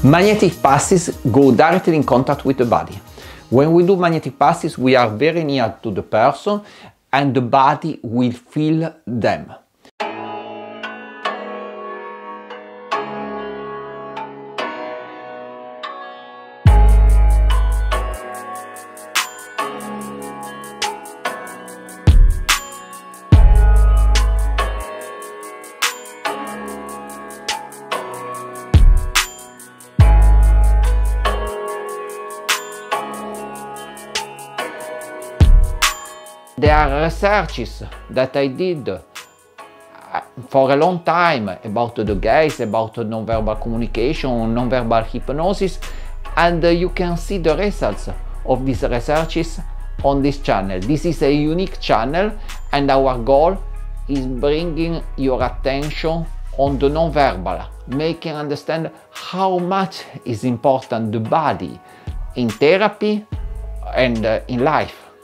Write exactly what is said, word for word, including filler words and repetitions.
Magnetic passes go directly in contact with the body. When we do magnetic passes, we are very near to the person and the body will feel them. There are researches that I did for a long time about the gaze, about non-verbal communication, non-verbal hypnosis, and you can see the results of these researches on this channel. This is a unique channel and our goal is bringing your attention on the non-verbal, making understand how much is important the body in therapy and in life.